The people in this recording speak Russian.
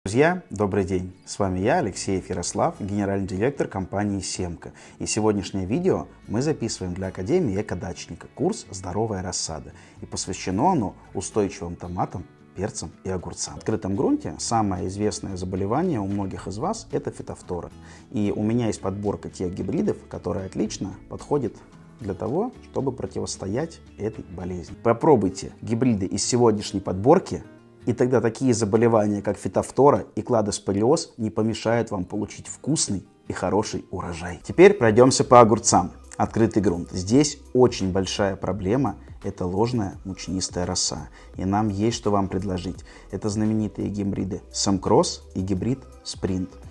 Друзья, добрый день! С вами я, Алексеев Ярослав, генеральный директор компании Семка. И сегодняшнее видео мы записываем для Академии Экодачника, курс «Здоровая рассада». И посвящено оно устойчивым томатам, перцам и огурцам. В открытом грунте самое известное заболевание у многих из вас – это фитофтора. И у меня есть подборка тех гибридов, которые отлично подходят для того, чтобы противостоять этой болезни. Попробуйте гибриды из сегодняшней подборки, и тогда такие заболевания, как фитофтора и кладоспориоз, не помешают вам получить вкусный и хороший урожай. Теперь пройдемся по огурцам. Открытый грунт. Здесь очень большая проблема – это ложная мучнистая роса. И нам есть что вам предложить. Это знаменитые гибриды Самкросс и гибрид Спринт.